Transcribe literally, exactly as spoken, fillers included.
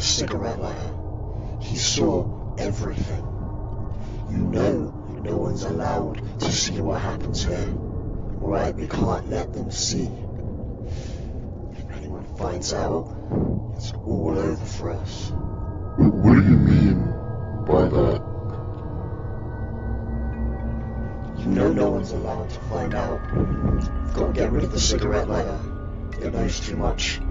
cigarette lighter. He saw everything. You know no one's allowed to see what happens here. Alright, we can't let them see. If anyone finds out, it's all over for us. What, what do you mean by that? You know no one's allowed to find out. We've got to get rid of the cigarette lighter. It knows too much.